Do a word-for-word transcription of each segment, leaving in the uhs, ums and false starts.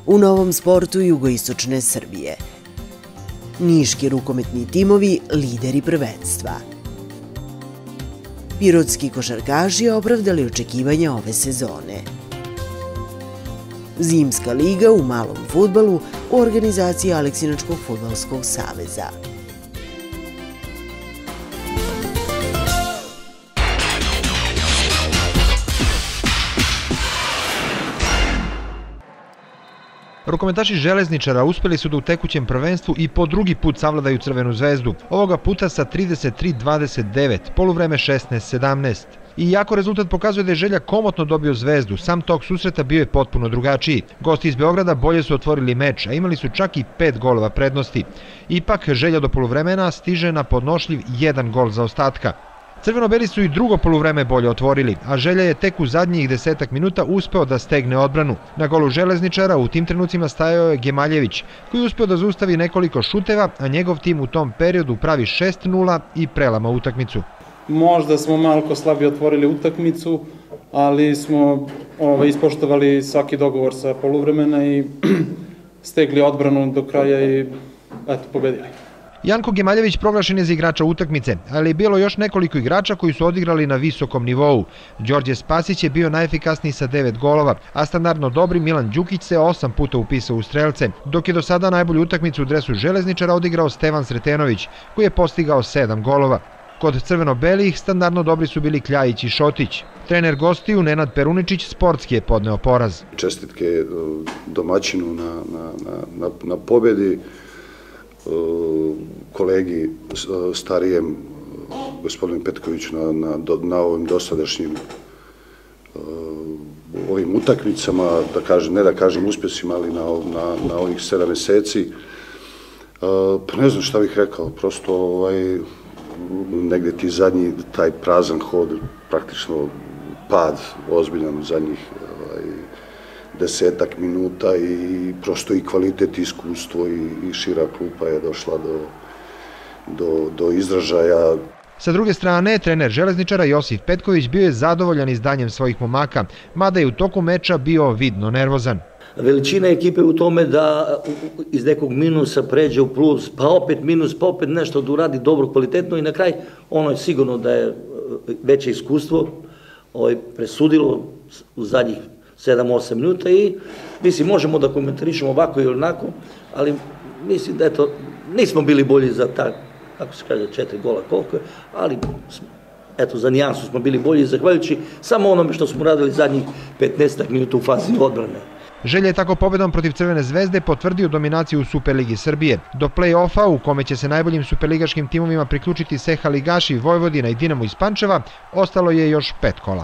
u novom sportu jugoistočne Srbije. Niški rukometni timovi lideri prvenstva. Pirotski košarkaši opravdali očekivanja ove sezone. Zimska liga u malom fudbalu u organizaciji Aleksinačkog fudbalskog saveza. Rukometaši Železničara uspeli su da u tekućem prvenstvu i po drugi put savladaju Crvenu zvezdu, ovoga puta sa trideset tri dvadeset devet, poluvreme šesnaest sedamnaest. Iako rezultat pokazuje da je Želja komotno dobio Zvezdu, sam tok susreta bio je potpuno drugačiji. Gosti iz Beograda bolje su otvorili meč, a imali su čak i pet golova prednosti. Ipak Želja do poluvremena stiže na podnošljiv jedan gol za ostatka. Crveno-beli su i drugo poluvreme bolje otvorili, a Želja je tek u zadnjih desetak minuta uspeo da stegne odbranu. Na golu Železničara u tim trenucima stajao je Gemaljević, koji je uspeo da zaustavi nekoliko šuteva, a njegov tim u tom periodu pravi šest nula i prelama utakmicu. Možda smo malo slabije otvorili utakmicu, ali smo ispoštovali svaki dogovor sa poluvremena i stegli odbranu do kraja i eto, pobedili. Janko Gemaljević proglašen je za igrača utakmice, ali je bilo još nekoliko igrača koji su odigrali na visokom nivou. Đorđe Spasić je bio najefikasniji sa devet golova, a standardno dobri Milan Đukić se osam puta upisao u strelce, dok je do sada najbolju utakmicu u dresu Železničara odigrao Stevan Sretenović, koji je postigao sedam golova. Kod crveno-belih standardno dobri su bili Kljajić i Šotić. Trener gostiju Nenad Peruničić sportski je podneo poraz. Čestitke domaćinu na, na, na, na pobedi, kolegi starijem, gospodinu Petkoviću, na, na, na ovim dosadašnjim ovim utakmicama, da kažem, ne da kažem uspjesima, ali na, na, na ovih sedam meseci. Pa ne znam šta bih rekao, prosto ovaj, negdje ti zadnji, taj prazan hod, praktično pad ozbiljan zadnjih ovaj, desetak minuta i prosto i kvalitet, iskustvo i, i šira klupa je došla do, do, do izražaja. Sa druge strane, trener Železničara Josif Petković bio je zadovoljan izdanjem svojih momaka, mada je u toku meča bio vidno nervozan. Veličina ekipe u tome da iz nekog minusa pređe u plus, pa opet minus, pa opet nešto da uradi dobro, kvalitetno i na kraj ono je sigurno da je veće iskustvo ovaj, presudilo u zadnjih sedam osam minuta i mislim možemo da komentarišemo ovako ili onako, ali mislim da eto, nismo bili bolji za ta, kako se kaže, četiri gola koliko je, ali eto, za nijansu smo bili bolji zahvaljujući samo onome što smo radili zadnjih petnaest minuta u fazi odbrane. Želja je tako pobedom protiv Crvene zvezde potvrdio dominaciju u Superligi Srbije. Do play-offa, u kome će se najboljim superligaškim timovima priključiti Seha Ligaši, Vojvodina i Dinamo iz Pančeva, ostalo je još pet kola.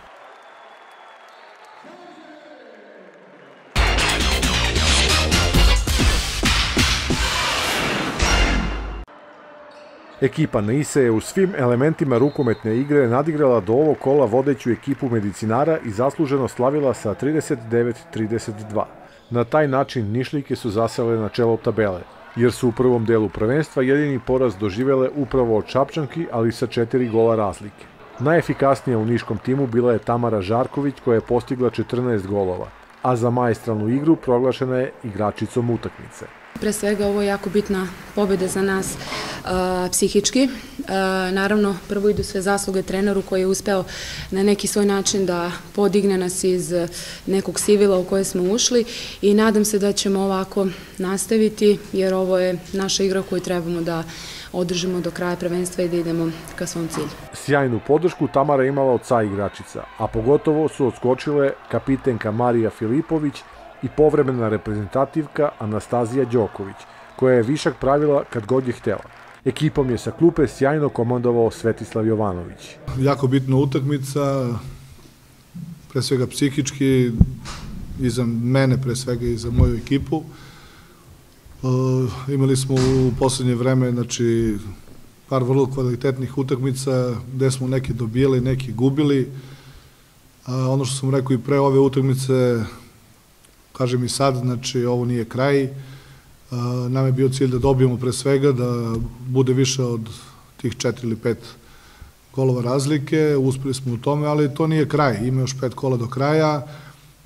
Ekipa Neise je u svim elementima rukometne igre nadigrala do ovog kola vodeću ekipu Medicinara i zasluženo slavila sa trideset devet trideset dva. Na taj način Nišlijke su zasele na čelo tabele, jer su u prvom delu prvenstva jedini poraz doživele upravo od Šapčanki, ali sa četiri gola razlike. Najefikasnija u niškom timu bila je Tamara Žarković, koja je postigla četrnaest golova, a za maestralnu igru proglašena je igračicom utakmice. Pre svega ovo je jako bitna pobjeda za nas psihički. Naravno, prvo idu sve zasluge treneru koji je uspeo na neki svoj način da podigne nas iz nekog sivila u koje smo ušli i nadam se da ćemo ovako nastaviti jer ovo je naša igra koju trebamo da održimo do kraja prvenstva i da idemo ka svom cilju. Sjajnu podršku Tamara imala od sa igračica, a pogotovo su odskočile kapitenka Marija Filipović i povremena reprezentativka Anastazija Đoković, koja je višak pravila kad god je htela. Ekipom je sa klupe sjajno komandovao Svetislav Jovanović. Jako bitna utakmica, pre svega psihički, i za mene pre svega i za moju ekipu. Imali smo u poslednje vreme, znači, par vrlo kvalitetnih utakmica, gde smo neki dobijali, neki gubili. Ono što sam rekao i pre ove utakmice, kažem i sad, znači ovo nije kraj. Nam je bio cilj da dobijemo pre svega, da bude više od tih četiri ili pet golova razlike. Uspeli smo u tome, ali to nije kraj. Ima još pet kola do kraja.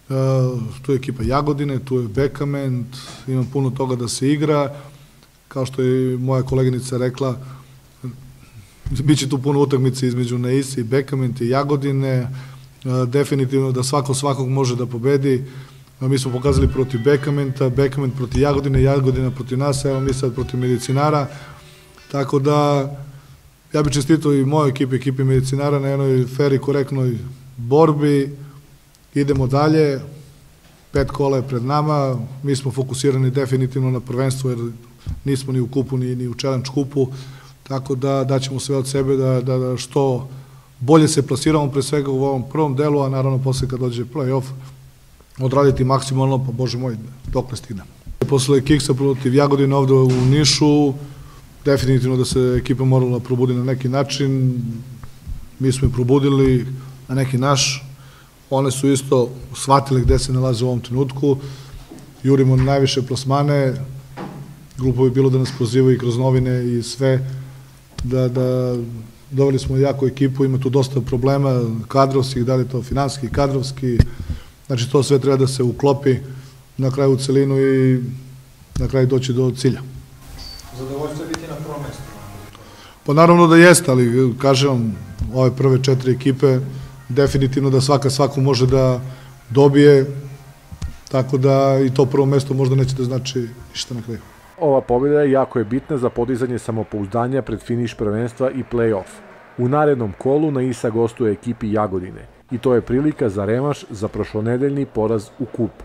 tu je ekipa Jagodine, tu je Bekament, ima puno toga da se igra. Kao što je moja koleginica rekla, biće tu puno utakmice između Neise i Bekament i Jagodine. Definitivno da svako svakog može da pobedi. Mi smo pokazali protiv Bekamenta, Bekament protiv Jagodine, Jagodina protiv nas, evo mi sad protiv Medicinara. Tako da, ja bih čestitao i mojoj ekipi, ekipi Medicinara na jednoj fer i korektnoj borbi. Idemo dalje, pet kola je pred nama, mi smo fokusirani definitivno na prvenstvo, jer nismo ni u kupu, ni, ni u challenge kupu, tako da daćemo sve od sebe da, da, da što bolje se plasiramo pre svega u ovom prvom delu, a naravno posle kad dođe play-off, odraditi maksimalno, pa bože moj, dok ne stignemo. Posle kiksa protiv Jagodine ovde u Nišu, definitivno da se ekipa morala probudi na neki način, mi smo je probudili na neki naš, one su isto shvatili gde se nalaze u ovom trenutku, jurimo na najviše plasmane, glupo bi bilo da nas pozivaju i kroz novine i sve, da, da doveli smo jako ekipu, ima tu dosta problema kadrovskih, da li to finansijski, kadrovski, znači to sve treba da se uklopi na kraju u celinu i na kraju doći do cilja. Zadovoljstvo je biti na prvom mestu? Pa naravno da jeste, ali kažem vam, ove prve četiri ekipe, definitivno da svaka svaku može da dobije, tako da i to prvo mesto možda neće da znači ništa na kraju. Ova pobjeda jako je bitna za podizanje samopouzdanja pred finiš prvenstva i play-off. U narednom kolu Neisa gostuje ekipi Jagodine i to je prilika za revanš za prošlonedeljni poraz u kupu.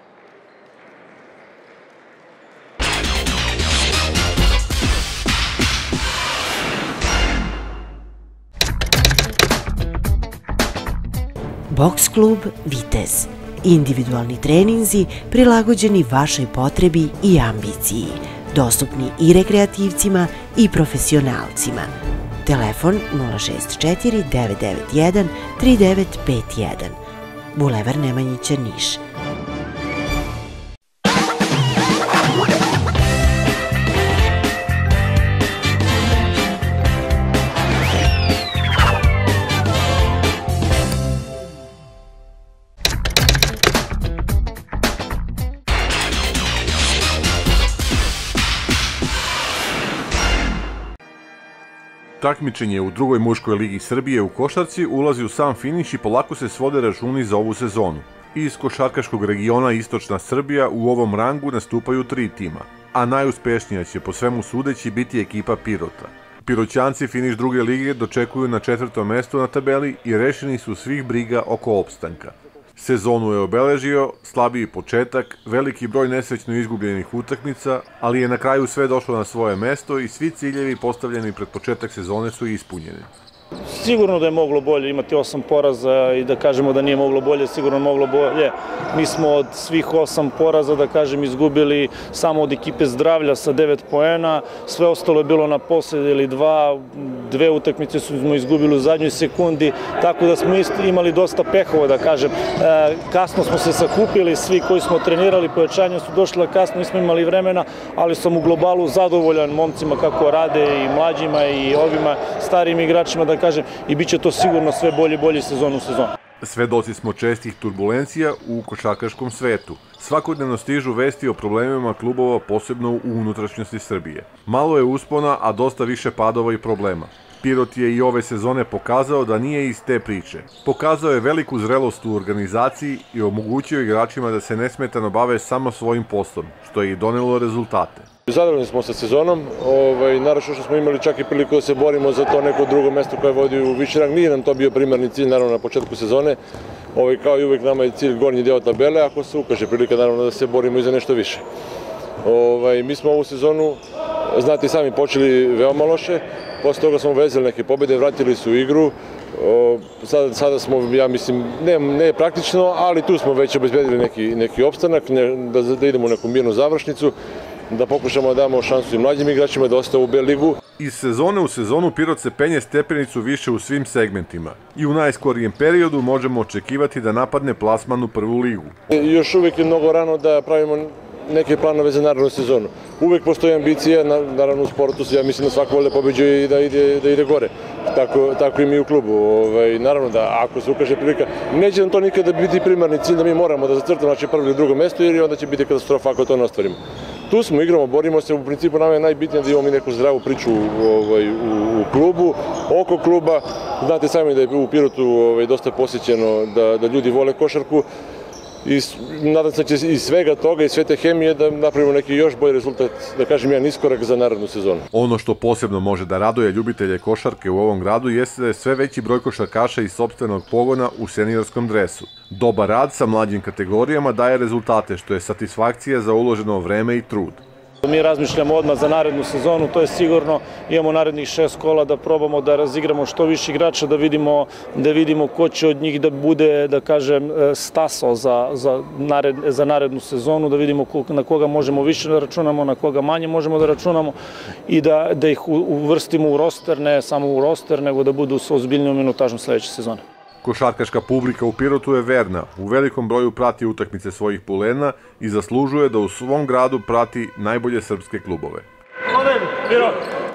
Boks klub Vitez. Individualni treninzi prilagođeni vašoj potrebi i ambiciji. Dostupni i rekreativcima i profesionalcima. Telefon nula šest četiri devet devet jedan tri devet pet jedan. Bulevar Nemanjića, Niš. Takmičenje u drugoj muškoj ligi Srbije u košarci ulazi u sam finiš i polako se svode računi za ovu sezonu. Iz košarkaškog regiona Istočna Srbija u ovom rangu nastupaju tri tima, a najuspešnija će po svemu sudeći biti ekipa Pirota. Piroćanci finiš druge lige dočekuju na četvrtom mestu na tabeli i rešeni su svih briga oko opstanka. Sezonu je obeležio slabiji početak, veliki broj nesrećno izgubljenih utakmica, ali je na kraju sve došlo na svoje mesto i svi ciljevi postavljeni pred početak sezone su ispunjeni. Sigurno da je moglo bolje imati osam poraza i da kažemo da nije moglo bolje, sigurno moglo bolje. Mi smo od svih osam poraza, da kažem, izgubili samo od ekipe Zdravlja sa devet poena, sve ostalo je bilo na posled ili dva, dve utakmice smo izgubili u zadnjoj sekundi, tako da smo imali dosta pehova, da kažem. Kasno smo se sakupili, svi koji smo trenirali, pojačanja su došla kasno, nismo imali vremena, ali sam u globalu zadovoljan momcima kako rade i mlađima i ovima starijim igračima, da kažem, i bit će to sigurno sve bolje i bolje sezon u sezonu. Svedoci smo čestih turbulencija u košarkaškom svetu. Svakodnevno stižu vesti o problemima klubova, posebno u unutrašnjosti Srbije. Malo je uspona, a dosta više padova i problema. Pirot je i ove sezone pokazao da nije iz te priče. Pokazao je veliku zrelost u organizaciji i omogućio igračima da se nesmetano bave samo svojim poslom, što je i donelo rezultate. Zadovoljni smo sa sezonom, naravno što smo imali čak i priliku da se borimo za to neko drugo mesto koje vodi u viši rang. Nije nam to bio primarni cilj, naravno, na početku sezone. Kao i uvek nama je cilj gornji deo tabele, ako se ukaže prilika, naravno, da se borimo i za nešto više. Mi smo ovu sezonu, znate i sami, počeli veoma loše, posle toga smo vezali neke pobjede, vratili su igru. Sada smo, ja mislim, ne praktično, ali tu smo već obezbedili neki opstanak, da idemo u neku mirnu završnicu, da pokušamo da damo šansu i mlađim igračima da ostaju u B ligu. Iz sezone u sezonu Pirot se penje stepenicu više u svim segmentima i u najskorijem periodu možemo očekivati da napadne plasman u prvu ligu. Još uvijek je mnogo rano da pravimo neke planove za narednu sezonu. Uvek postoji ambicija, naravno u sportu, ja mislim da svako vole pobeđuje i da ide, da ide gore. Tako, tako i mi u klubu. Ovaj, naravno da ako se ukaže prilika, neće nam to nikada biti primarni cilj da mi moramo da zacrtamo naše prvo ili drugo mesto, jer onda će biti katastrofa ako to ne ostvarimo. Tu smo, igramo, borimo se, u principu nam je najbitnije da imamo neku zdravu priču ovaj, u, u klubu, oko kluba. Znate sami da je u Pirotu ovaj, dosta posjećeno, da, da ljudi vole košarku i nadam se da će iz svega toga i sve te hemije da napravimo neki još bolji rezultat, da kažem jedan iskorak za narednu sezonu. Ono što posebno može da raduje ljubitelje košarke u ovom gradu jeste da je sve veći broj košarkaša iz sopstvenog pogona u seniorskom dresu. Dobar rad sa mlađim kategorijama daje rezultate, što je satisfakcija za uloženo vreme i trud. Mi razmišljamo odmah za narednu sezonu, to je sigurno, imamo narednih šest kola da probamo da razigramo što više igrača, da vidimo, da vidimo ko će od njih da bude, da kažem, stasao za, za, nared, za narednu sezonu, da vidimo na koga možemo više da računamo, na koga manje možemo da računamo i da, da ih uvrstimo u roster, ne samo u roster, nego da budu sa ozbiljnijom minutažom sledeće sezone. Košarkaška publika u Pirotu je verna, u velikom broju prati utakmice svojih pulena i zaslužuje da u svom gradu prati najbolje srpske klubove. Sloven, Pirot!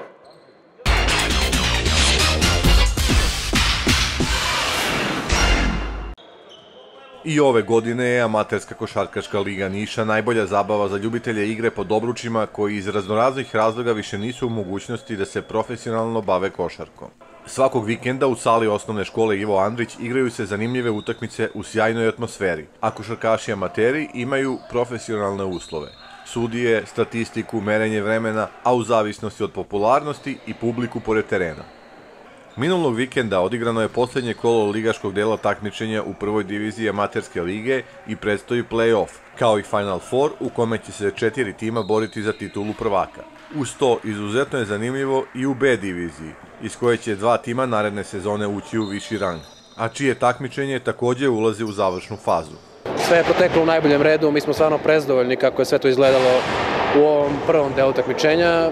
I ove godine je Amaterska košarkaška liga Niša najbolja zabava za ljubitelje igre pod obručima koji iz raznoraznih razloga više nisu u mogućnosti da se profesionalno bave košarkom. Svakog vikenda u sali osnovne škole Ivo Andrić igraju se zanimljive utakmice u sjajnoj atmosferi, a košarkaši amateri imaju profesionalne uslove. Sudije, statistiku, merenje vremena, a u zavisnosti od popularnosti i publiku pored terena. Minulog vikenda odigrano je poslednje kolo ligaškog dela takmičenja u prvoj diviziji Amaterske lige i predstoji play-off, kao i Final Four u kome će se četiri tima boriti za titulu prvaka. Uz to, izuzetno je zanimljivo i u B diviziji, iz koje će dva tima naredne sezone ući u viši rang, a čije takmičenje takođe ulazi u završnu fazu. Sve je proteklo u najboljem redu, mi smo stvarno prezadovoljni kako je sve to izgledalo u ovom prvom delu takmičenja.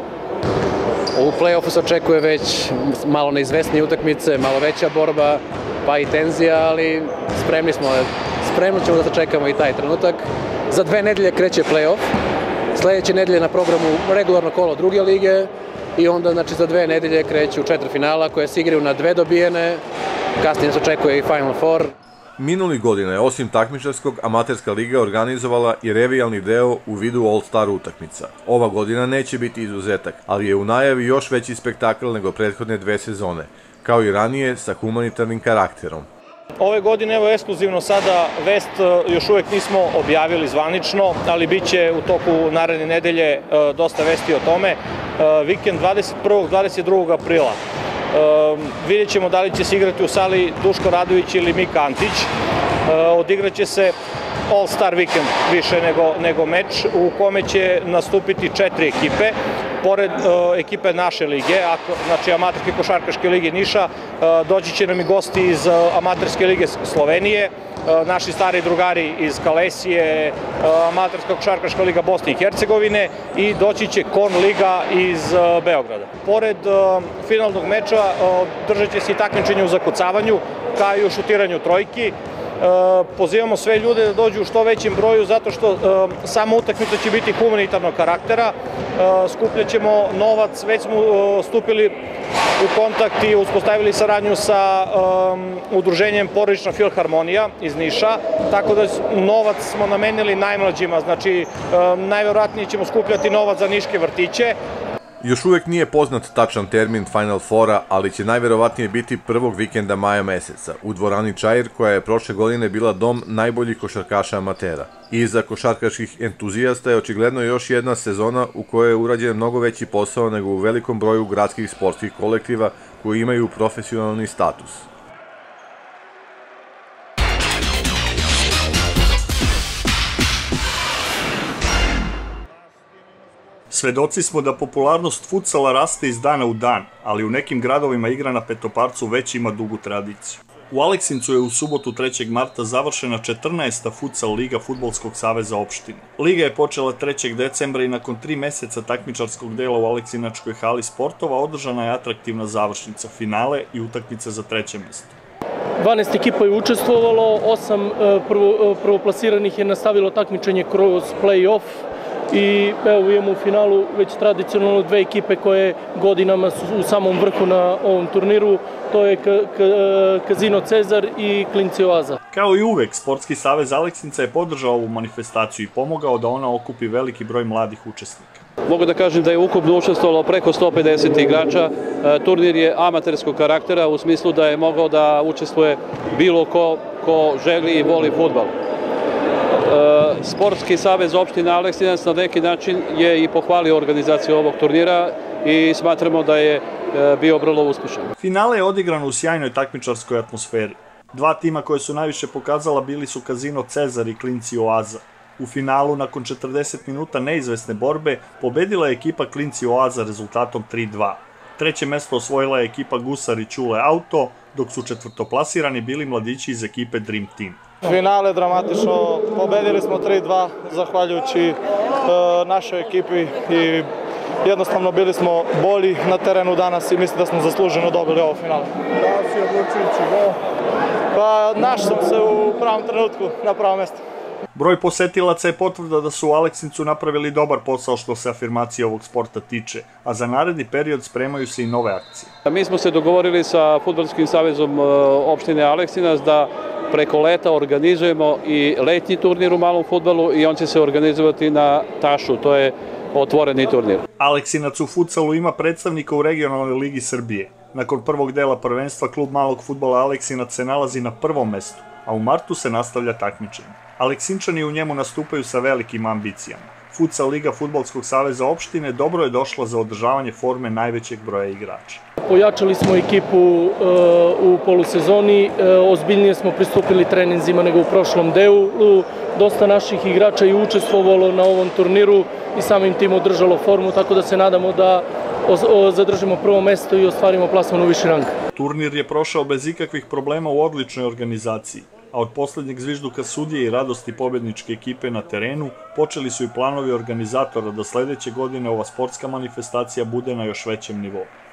U play-offu se očekuje već malo neizvesnije utakmice, malo veća borba, pa i tenzija, ali spremni smo, spremno ćemo da začekamo i taj trenutak. Za dve nedelje kreće play-off, sledeće nedelje na programu regularno kolo druge lige i onda znači, za dve nedelje kreću četvrtfinala koje se igraju na dve dobijene, kasnije se očekuje i Final Four. Minuli godina je osim takmičarskog Amaterska liga organizovala i revijalni deo u vidu All-Star utakmica. Ova godina neće biti izuzetak, ali je u najavi još veći spektakl nego prethodne dve sezone, kao i ranije sa humanitarnim karakterom. Ove godine, evo ekskluzivno sada, vest još uvek nismo objavili zvanično, ali bit će u toku naredne nedelje dosta vesti o tome. Vikend dvadeset prvog do dvadeset drugog aprila. Vidjet ćemo da li će se igrati u sali Duško Radović ili Mika Antić. Odigraće se All-Star vikend više nego, nego meč u kome će nastupiti četiri ekipe. Pored uh, ekipe naše lige, ako, znači Amaterske košarkaške lige Niša, uh, doći će nam i gosti iz uh, Amaterske lige Slovenije, uh, naši stari drugari iz Kalesije, uh, Amaterska košarkaška liga Bosne i Hercegovine i doći će Kon liga iz uh, Beograda. Pored uh, finalnog meča uh, držat će se i takmičenje u zakucavanju, kao i u šutiranju trojki. Pozivamo sve ljude da dođu u što većem broju zato što sama utakmica će biti humanitarnog karaktera. Skupljaćemo novac, već smo stupili u kontakt i uspostavili saradnju sa udruženjem Porodična filharmonija iz Niša, tako da novac smo namenili najmlađima, znači najverovatnije ćemo skupljati novac za niške vrtiće. Još uvek nije poznat tačan termin Final Fora, ali će najverovatnije biti prvog vikenda maja meseca u dvorani Čair, koja je prošle godine bila dom najboljih košarkaša amatera. Iza košarkaških entuzijasta je očigledno još jedna sezona u kojoj je urađen mnogo veći posao nego u velikom broju gradskih sportskih kolektiva koji imaju profesionalni status. Svedoci smo da popularnost futsala raste iz dana u dan, ali u nekim gradovima igra na petoparcu već ima dugu tradiciju. U Aleksincu je u subotu trećeg marta završena četrnaesta futsal liga Fudbalskog saveza opštine. Liga je počela trećeg decembra i nakon tri meseca takmičarskog dela u Aleksinačkoj hali sportova održana je atraktivna završnica, finale i utakmice za treće mesto. dvanaest ekipa je učestvovalo, osam prvoplasiranih je nastavilo takmičenje kroz play-off. i evo imamo u finalu već tradicionalno dve ekipe koje godinama su u samom vrhu na ovom turniru, to je Casino Cezar i Klinci Oaza. Kao i uvek, Sportski savez Aleksinca je podržao ovu manifestaciju i pomogao da ona okupi veliki broj mladih učesnika. Mogu da kažem da je ukupno učestvovalo preko sto pedeset igrača. Turnir je amaterskog karaktera u smislu da je mogao da učestvuje bilo ko ko želi i voli fudbal. Sportski savez opštine Aleksinac na neki način je i pohvalio organizaciju ovog turnira i smatramo da je bio vrlo uspešan. Finale je odigrano u sjajnoj takmičarskoj atmosferi. Dva tima koje su najviše pokazala bili su Casino Cezar i Klinci Oaza. U finalu, nakon četrdeset minuta neizvesne borbe, pobedila je ekipa Klinci Oaza rezultatom tri dva. Treće mesto osvojila je ekipa Gusar i Ćule Auto, dok su četvrtoplasirani bili mladići iz ekipe Dream Team. Finale dramatično, pobedili smo tri dva zahvaljujući našoj ekipi i jednostavno bili smo bolji na terenu danas i mislim da smo zasluženo dobili ovo finale. Da si odlučujući gol? Pa našao sam se u pravom trenutku na pravom mjestu. Broj posetilaca je potvrda da su u Aleksincu napravili dobar posao što se afirmacije ovog sporta tiče, a za naredni period spremaju se i nove akcije. Mi smo se dogovorili sa Fudbalskim savezom opštine Aleksinac da preko leta organizujemo i letnji turnir u malom fudbalu i on će se organizovati na Tašu, to je otvoreni turnir. Aleksinac u futsalu ima predstavnika u regionalnoj ligi Srbije. Nakon prvog dela prvenstva klub malog fudbala Aleksinac se nalazi na prvom mestu, a u martu se nastavlja takmičenje. Aleksinčani u njemu nastupaju sa velikim ambicijama. Futsal Liga Fudbalskog saveza opštine dobro je došla za održavanje forme najvećeg broja igrača. Pojačali smo ekipu u polusezoni, ozbiljnije smo pristupili treninzima nego u prošlom delu. Dosta naših igrača je učestvovalo na ovom turniru i samim tim održalo formu, tako da se nadamo da zadržimo prvo mesto i ostvarimo plasman u viši rang. Turnir je prošao bez ikakvih problema u odličnoj organizaciji, a od poslednjeg zvižduka sudije i radosti pobedničke ekipe na terenu počeli su i planovi organizatora da sledeće godine ova sportska manifestacija bude na još većem nivou.